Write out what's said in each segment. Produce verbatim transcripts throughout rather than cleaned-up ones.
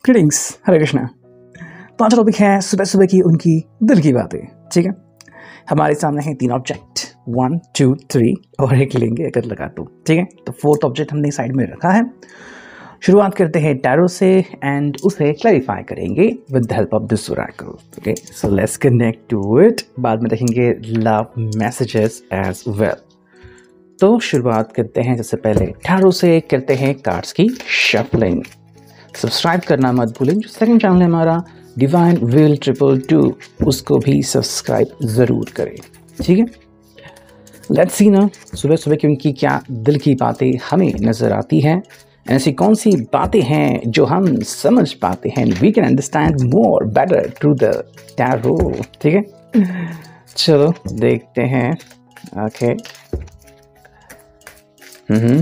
Greetings, हरे कृष्णा। तो आज topic है सुबह सुबह की उनकी दिल की बातें। ठीक है, हमारे सामने है तीन ऑब्जेक्ट, वन टू थ्री और एक लेंगे अगर लगा तो। ठीक है, तो फोर्थ ऑब्जेक्ट हमने साइड में रखा है। शुरुआत करते हैं टैरो से एंड उसे क्लैरिफाई करेंगे with the help of this oracle. Okay, so let's connect to it. बाद में देखेंगे लव मैसेजेस एज वेल। तो शुरुआत करते हैं सबसे पहले टैरो से, करते हैं कार्ड्स की शफलिंग। सब्सक्राइब करना मत भूलें। जो सेकंड चैनल है हमारा डिवाइन विल ट्रिपल टू, उसको भी सब्सक्राइब ज़रूर करें। ठीक है, लेट्स सी ना सुबह सुबह की उनकी क्या दिल की बातें हमें नज़र आती हैं। ऐसी कौन सी बातें हैं जो हम समझ पाते हैं, we can understand more better through the tarot. ठीक है, चलो देखते हैं। ओके, हम्म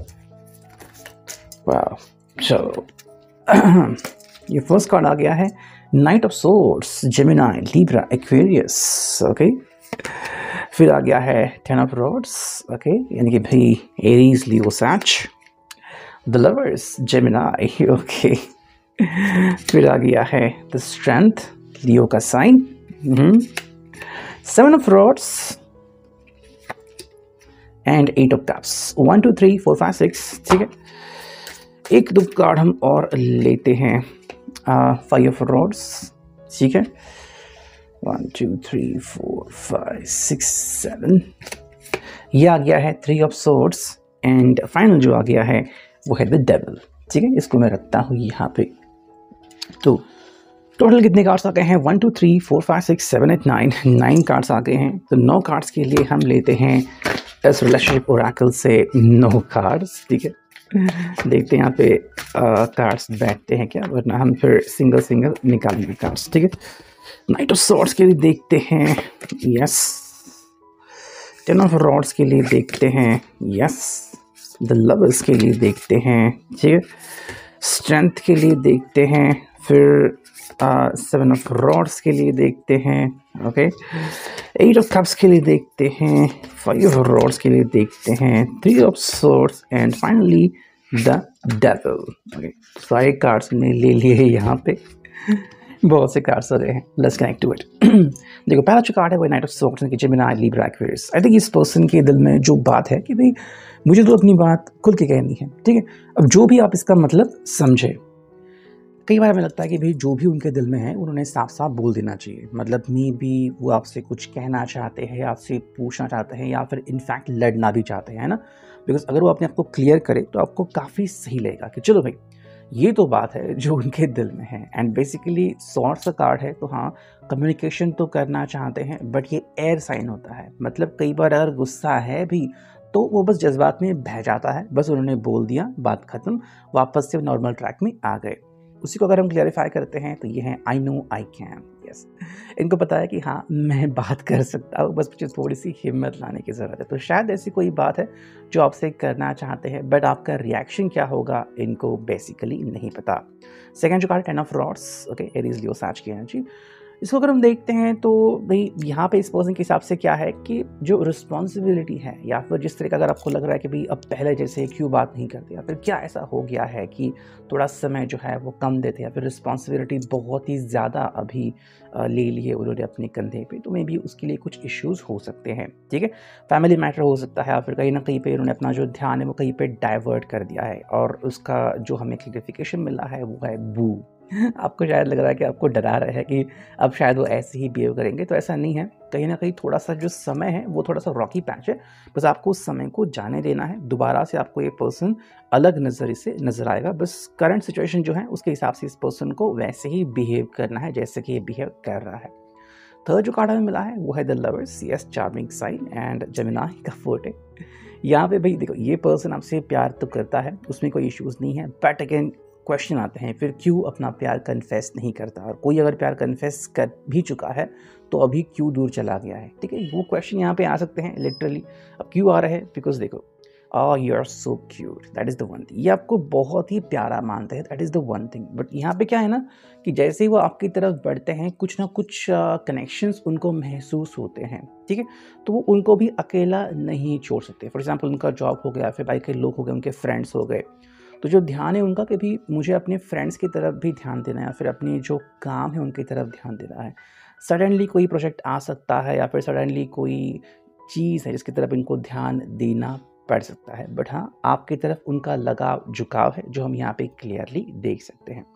वाह, चलो ये फर्स्ट कार्ड आ गया है Knight of Swords, Gemini, Libra, Aquarius. Okay, फिर आ गया है टेन ऑफ रॉड्स। ओके, यानी कि भाई Aries, Leo, Sag, the Lovers, Gemini. Okay, फिर आ गया है द स्ट्रेंथ, लियो का sign, Seven of Rods and Eight of Cups. One two three four five six. ठीक है, एक दो कार्ड हम और लेते हैं। Five of Rods. ठीक है, one two three four five six seven. ये आ गया है three of Swords and final जो आ गया है वो है द डेविल। ठीक है, इसको मैं रखता हूँ यहाँ पे। तो टोटल कितने कार्ड्स आ गए हैं? One two three four five six seven eight nine nine cards आ गए हैं। तो नौ कार्ड्स के लिए हम लेते हैं इस रिलेशनशिप ओरेकल से नौ कार्ड्स। ठीक है, देखते हैं यहाँ पे कार्ड्स बैठते हैं क्या, वरना हम फिर सिंगल सिंगल निकालेंगे कार्ड्स। ठीक है, नाइट ऑफ सॉर्ड्स के लिए देखते हैं, यस। टेन ऑफ रॉड्स के लिए देखते हैं, यस। द लवर्स के लिए देखते हैं, ठीक है। स्ट्रेंथ के लिए देखते हैं, फिर सेवन ऑफ रॉड्स के लिए देखते हैं, ओके। एट ऑफ कप्स के लिए देखते हैं, फाइव ऑफ रॉड्स के लिए देखते हैं, Three of Swords and finally the Devil. Okay, सारे कार्ड्स ने ले लिए यहाँ पे, बहुत से कार्ड्स आ रहे हैं। Let's connect to it. देखो, पहला जो कार्ड है वो नाइट ऑफ सॉर्ड्स की Gemini, Libra, Aquarius. I think इस पर्सन के दिल में जो बात है कि भाई मुझे तो अपनी बात खुल के कहनी है। ठीक है, अब जो भी आप इसका मतलब समझे। कई बार हमें लगता है कि भाई जो भी उनके दिल में है उन्होंने साफ साफ बोल देना चाहिए। मतलब मे भी वो आपसे कुछ कहना चाहते हैं, आपसे पूछना चाहते हैं, या फिर इनफैक्ट लड़ना भी चाहते हैं, है ना। बिकॉज अगर वो अपने आप को क्लियर करे तो आपको काफ़ी सही लगेगा कि चलो भाई ये तो बात है जो उनके दिल में है। एंड बेसिकली सॉर्ड्स का कार्ड है, तो हाँ कम्युनिकेशन तो करना चाहते हैं, बट ये एयर साइन होता है। मतलब कई बार अगर गुस्सा है भी तो वो बस जज्बात में बह जाता है, बस उन्होंने बोल दिया, बात खत्म, वापस से नॉर्मल ट्रैक में आ गए। उसी को अगर हम क्लैरिफाई करते हैं तो ये है I know I can. Yes, इनको पता है कि हाँ मैं बात कर सकता हूँ, बस मुझे थोड़ी सी हिम्मत लाने की ज़रूरत है। तो शायद ऐसी कोई बात है जो आपसे करना चाहते हैं, बट आपका रिएक्शन क्या होगा इनको बेसिकली नहीं पता। सेकेंड जो card Ten of Rods, okay, Aries, Leo, Sag की एनर्जी। इसको अगर हम देखते हैं तो भाई यहाँ पे इस पर्सन के हिसाब से क्या है कि जो रिस्पॉन्सिबिलिटी है, या फिर जिस तरह का अगर आपको लग रहा है कि भाई अब पहले जैसे क्यों बात नहीं करते, या फिर क्या ऐसा हो गया है कि थोड़ा समय जो है वो कम देते, या फिर रिस्पॉन्सिबिलिटी बहुत ही ज़्यादा अभी ले लिए उन्होंने अपने कंधे पे, तो मे भी उसके लिए कुछ इश्यूज़ हो सकते हैं। ठीक है, फैमिली मैटर हो सकता है, या फिर कहीं ना कहीं पे उन्होंने अपना जो ध्यान है वो कहीं पे डाइवर्ट कर दिया है, और उसका जो हमें क्लियरिफिकेशन मिला है वो है बू। आपको शायद लग रहा है कि आपको डरा रहा है कि अब शायद वो ऐसे ही बिहेव करेंगे, तो ऐसा नहीं है। कहीं ना कहीं थोड़ा सा जो समय है वो थोड़ा सा रॉकी पैच है, बस आपको उस समय को जाने देना है। दोबारा से आपको ये पर्सन अलग नज़रिए से नज़र आएगा, बस करंट सिचुएशन जो है उसके हिसाब से इस पर्सन को वैसे ही बिहेव करना है जैसे कि ये बिहेव कर रहा है। थर्ड जो कार्ड हमें मिला है वो है the Lovers, yes, charming sign and Gemini का फोर्ट है। यहाँ पे भाई देखो, ये पर्सन आपसे प्यार तो करता है, उसमें कोई इश्यूज़ नहीं है, बट अगेन क्वेश्चन आते हैं फिर क्यों अपना प्यार कन्फेस नहीं करता, और कोई अगर प्यार कन्फेस कर भी चुका है तो अभी क्यों दूर चला गया है। ठीक है, वो क्वेश्चन यहाँ पे आ सकते हैं लिटरली। अब क्यों आ रहे हैं? बिकॉज देखो, oh you are so cute, that is the one thing, ये आपको बहुत ही प्यारा मानते हैं, that is the one thing। But यहाँ पे क्या है ना कि जैसे ही वो आपकी तरफ बढ़ते हैं कुछ ना कुछ कनेक्शंस uh, उनको महसूस होते हैं। ठीक है, तो वो उनको भी अकेला नहीं छोड़ सकते। फॉर एग्जांपल उनका जॉब हो गया, फिर बाई के लोग हो गए, उनके फ्रेंड्स हो गए, तो जो ध्यान है उनका कि भी मुझे अपने फ्रेंड्स की तरफ भी ध्यान देना है या फिर अपने जो काम है उनकी तरफ ध्यान देना है। सडनली कोई प्रोजेक्ट आ सकता है या फिर सडनली कोई चीज़ है जिसकी तरफ इनको ध्यान देना पड़ सकता है, बट हाँ, आपकी तरफ उनका लगाव झुकाव है जो हम यहाँ पे क्लियरली देख सकते हैं।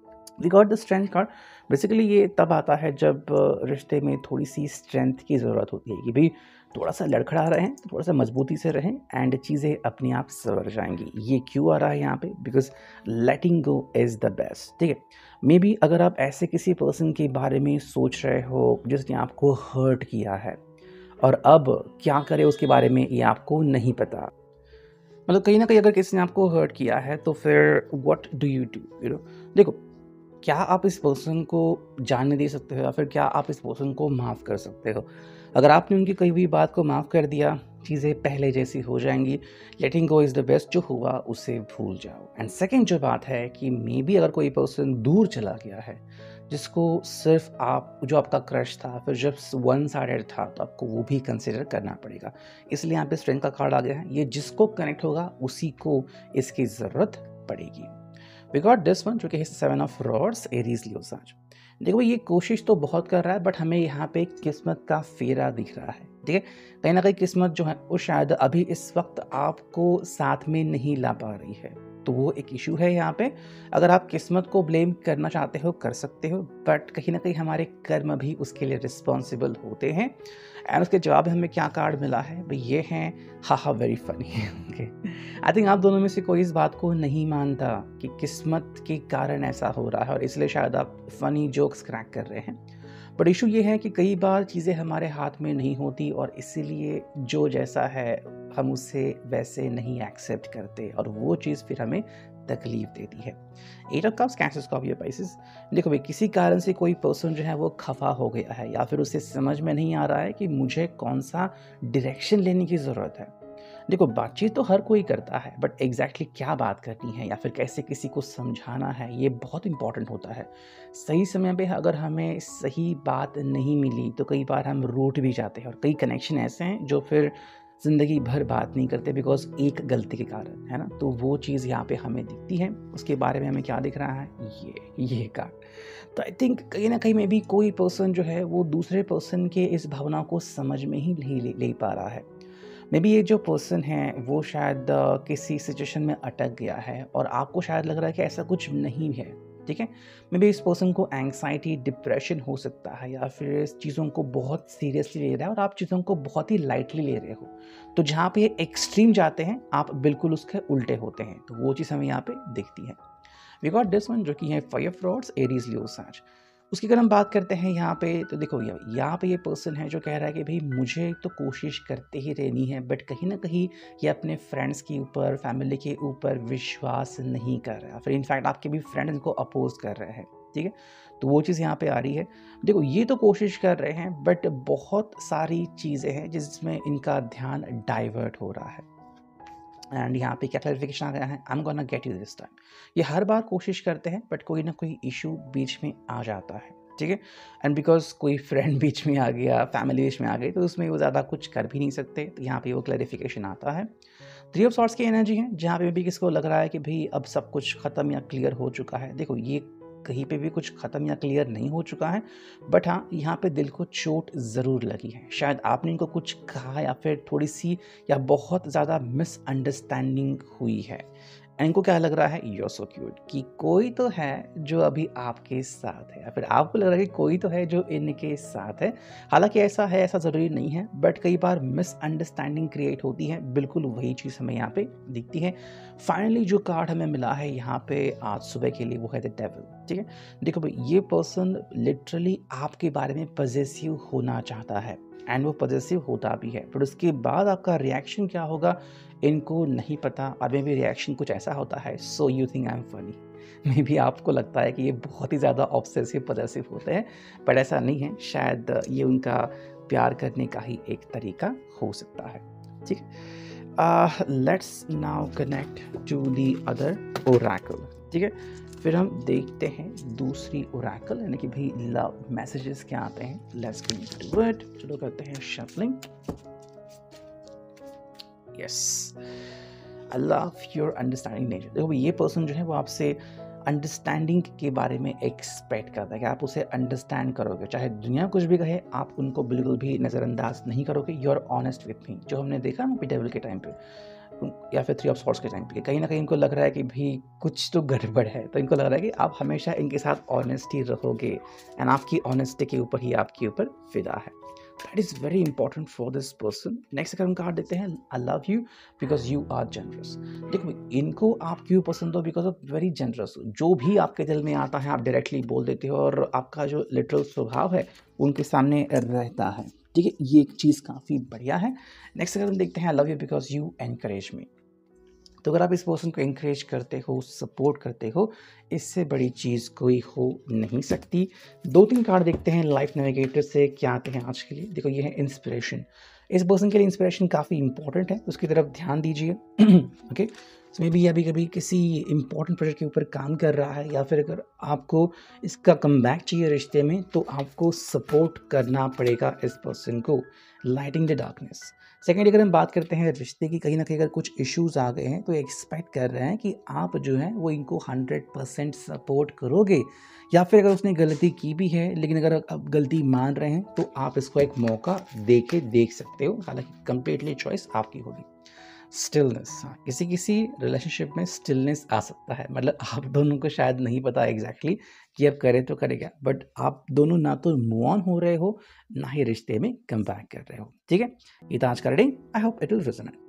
We got the Strength card. Basically ये तब आता है जब रिश्ते में थोड़ी सी स्ट्रेंथ की ज़रूरत होती है कि भाई थोड़ा सा लड़खड़ा रहें, थोड़ा सा मजबूती से रहें एंड चीज़ें अपने आप संवर जाएंगी। ये क्यों आ रहा है यहाँ पे? Because letting go is the best. ठीक है, मे बी अगर आप ऐसे किसी पर्सन के बारे में सोच रहे हो जिसने आपको हर्ट किया है और अब क्या करें उसके बारे में ये आपको नहीं पता, मतलब कहीं ना कहीं अगर किसी ने आपको हर्ट किया है तो फिर what do you do you know देखो, क्या आप इस पर्सन को जानने दे सकते हो या फिर क्या आप इस पर्सन को माफ़ कर सकते हो? अगर आपने उनकी कही हुई बात को माफ़ कर दिया, चीज़ें पहले जैसी हो जाएंगी। Letting go is the best. जो हुआ उसे भूल जाओ। एंड सेकंड जो बात है कि मे बी अगर कोई पर्सन दूर चला गया है जिसको सिर्फ आप, जो आपका क्रश था फिर जब वन साइडेड था, तो आपको वो भी कंसिडर करना पड़ेगा। इसलिए यहाँ पे स्ट्रेंथ का कार्ड आ गया है। ये जिसको कनेक्ट होगा उसी को इसकी ज़रूरत पड़ेगी। वी गॉट दिस वन जो कि है Seven of rods, Aries Leo Sag. देखो ये कोशिश तो बहुत कर रहा है बट हमें यहाँ पे किस्मत का फेरा दिख रहा है। ठीक है, कहीं ना कहीं किस्मत जो है वो शायद अभी इस वक्त आपको साथ में नहीं ला पा रही है, तो वो एक इशू है यहाँ पे। अगर आप किस्मत को ब्लेम करना चाहते हो कर सकते हो, बट कहीं ना कहीं हमारे कर्म भी उसके लिए रिस्पॉन्सिबल होते हैं। एंड उसके जवाब में हमें क्या कार्ड मिला है भाई, ये है हा हा very funny. Okay, I think आप दोनों में से कोई इस बात को नहीं मानता कि किस्मत के कारण ऐसा हो रहा है और इसलिए शायद आप फनी जोक्स क्रैक कर रहे हैं। बट इशू ये है कि कई बार चीज़ें हमारे हाथ में नहीं होती और इसीलिए जो जैसा है हम उसे वैसे नहीं एक्सेप्ट करते और वो चीज़ फिर हमें तकलीफ देती है। Eight of Cups, Cancer, Scorpio, Pisces. देखो भाई, किसी कारण से कोई पर्सन जो है वो खफा हो गया है या फिर उसे समझ में नहीं आ रहा है कि मुझे कौन सा डायरेक्शन लेने की ज़रूरत है। देखो बातचीत तो हर कोई करता है बट एग्जैक्टली exactly क्या बात करनी है या फिर कैसे किसी को समझाना है ये बहुत इंपॉर्टेंट होता है। सही समय पे अगर हमें सही बात नहीं मिली तो कई बार हम रूठ भी जाते हैं और कई कनेक्शन ऐसे हैं जो फिर ज़िंदगी भर बात नहीं करते बिकॉज एक गलती के कारण, है ना। तो वो चीज़ यहाँ पे हमें दिखती है। उसके बारे में हमें क्या दिख रहा है, ये ये कार्ड। तो आई थिंक कहीं ना कहीं में भी कोई पर्सन जो है वो दूसरे पर्सन के इस भावना को समझ में ही नहीं ले, ले पा रहा है। मे बी ये जो पर्सन है वो शायद uh, किसी सिचुएशन में अटक गया है और आपको शायद लग रहा है कि ऐसा कुछ नहीं है। ठीक है, मे बी इस पर्सन को एंग्जाइटी, डिप्रेशन हो सकता है या फिर इस चीज़ों को बहुत सीरियसली ले रहा है और आप चीज़ों को बहुत ही लाइटली ले रहे हो। तो जहाँ पे एक्सट्रीम जाते हैं आप बिल्कुल उसके उल्टे होते हैं, तो वो चीज़ हमें यहाँ पे दिखती है। वी गॉट दिस वन जो कि है five of rods, Aries, Leo, साज। उसकी अगर हम बात करते हैं यहाँ पे तो देखो यहाँ पे ये पर्सन है जो कह रहा है कि भाई मुझे तो कोशिश करते ही रहनी है बट कहीं ना कहीं ये अपने फ्रेंड्स के ऊपर, फैमिली के ऊपर विश्वास नहीं कर रहा है, फिर इनफैक्ट आपके भी फ्रेंड्स इनको अपोज कर रहे हैं। ठीक है, तो वो चीज़ यहाँ पे आ रही है। देखो ये तो कोशिश कर रहे हैं बट बहुत सारी चीज़ें हैं जिसमें इनका ध्यान डाइवर्ट हो रहा है। एंड यहाँ पे क्या क्लैरिफिकेशन आ गया है, I am gonna get you this time. ये हर बार कोशिश करते हैं बट कोई ना कोई इशू बीच में आ जाता है। ठीक है, एंड बिकॉज कोई फ्रेंड बीच में आ गया, फैमिली बीच में आ गई, तो उसमें वो ज़्यादा कुछ कर भी नहीं सकते। तो यहाँ पे वो क्लैरिफिकेशन आता है। थ्री ऑफ सॉर्ट्स की एनर्जी है जहाँ पे भी किसको लग रहा है कि भाई अब सब कुछ ख़त्म या क्लियर हो चुका है। देखो ये कहीं पे भी कुछ ख़त्म या क्लियर नहीं हो चुका है बट हाँ यहाँ पे दिल को चोट ज़रूर लगी है। शायद आपने इनको कुछ कहा या फिर थोड़ी सी या बहुत ज़्यादा मिसअंडरस्टैंडिंग हुई है। इनको क्या लग रहा है, यू आर सो क्यूट, कि कोई तो है जो अभी आपके साथ है या फिर आपको लग रहा है कि कोई तो है जो इनके साथ है। हालांकि ऐसा है, ऐसा ज़रूरी नहीं है बट कई बार मिसअंडरस्टैंडिंग क्रिएट होती है। बिल्कुल वही चीज़ हमें यहाँ पे दिखती है। फाइनली जो कार्ड हमें मिला है यहाँ पे आज सुबह के लिए वो है द डेविल। ठीक है, देखो भाई ये पर्सन लिटरली आपके बारे में पॉजेसिव होना चाहता है एंड वो पॉजेसिव होता भी है, फिर उसके बाद आपका रिएक्शन क्या होगा इनको नहीं पता। और मे भी रिएक्शन कुछ ऐसा होता है, so you think I am funny. मे भी आपको लगता है कि ये बहुत ही ज़्यादा ऑब्सेसिव पॉजेसिव होते हैं बट ऐसा नहीं है। शायद ये उनका प्यार करने का ही एक तरीका हो सकता है। ठीक है, let's now connect to the other oracle. ठीक है, फिर हम देखते हैं दूसरी ओरेकल यानी कि भाई लव मैसेजेस क्या आते हैं। Let's get to it. चलो करते हैं shuffling. Yes, I love your understanding nature. देखो ये पर्सन जो है वो आपसे अंडरस्टैंडिंग के बारे में एक्सपेक्ट करता है कि आप उसे अंडरस्टैंड करोगे, चाहे दुनिया कुछ भी कहे आप उनको बिल्कुल भी नज़रअंदाज नहीं करोगे। You are honest with me, जो हमने देखा ना पीटेबल के टाइम पे या फिर थ्री ऑफ सॉर्ड्स के टाइम पे, कहीं ना कहीं इनको लग रहा है कि भाई कुछ तो गड़बड़ है, तो इनको लग रहा है कि आप हमेशा इनके साथ ऑनेस्ट ही रहोगे एंड आपकी ऑनेस्टी के ऊपर ही आपके ऊपर फिदा है। That is very important for this person. Next अगर हम कार्ड देते हैं I love you because you are generous. देखो इनको आप क्यों पसंद हो, बिकॉज ऑफ वेरी जनरस। जो भी आपके दिल में आता है आप डायरेक्टली बोल देते हो और आपका जो लिटरल स्वभाव है उनके सामने रहता है, ठीक है, ये एक चीज़ काफ़ी बढ़िया है। नेक्स्ट अगर हम देखते हैं I love you because you encourage me. तो अगर आप इस पर्सन को इंकरेज करते हो, सपोर्ट करते हो, इससे बड़ी चीज़ कोई हो नहीं सकती। दो तीन कार्ड देखते हैं लाइफ नेविगेटर से क्या आते हैं आज के लिए। देखो ये है इंस्पिरेशन। इस पर्सन के लिए इंस्पिरेशन काफ़ी इंपॉर्टेंट है, उसकी तरफ ध्यान दीजिए। ओके, मे बी अभी कभी किसी इंपॉर्टेंट प्रोजेक्ट के ऊपर काम कर रहा है या फिर अगर आपको इसका कमबैक चाहिए रिश्ते में तो आपको सपोर्ट करना पड़ेगा इस पर्सन को। Lighting the darkness. सेकेंड अगर हम बात करते हैं रिश्ते की, कहीं ना कहीं अगर कुछ इश्यूज आ गए हैं तो एक्सपेक्ट कर रहे हैं कि आप जो है वो इनको हंड्रेड परसेंट सपोर्ट करोगे, या फिर अगर उसने गलती की भी है लेकिन अगर आप गलती मान रहे हैं तो आप इसको एक मौका दे के देख सकते हो, हालांकि कंप्लीटली चॉइस आपकी होगी। स्टिलनेस, हाँ किसी किसी रिलेशनशिप में स्टिलनेस आ सकता है, मतलब आप दोनों को शायद नहीं पता एग्जैक्टली exactly कि अब करें तो करें क्या, बट आप दोनों ना तो मूव ऑन हो रहे हो ना ही रिश्ते में कम बैक कर रहे हो। ठीक है, ये तो आज का reading. I hope it will resonate.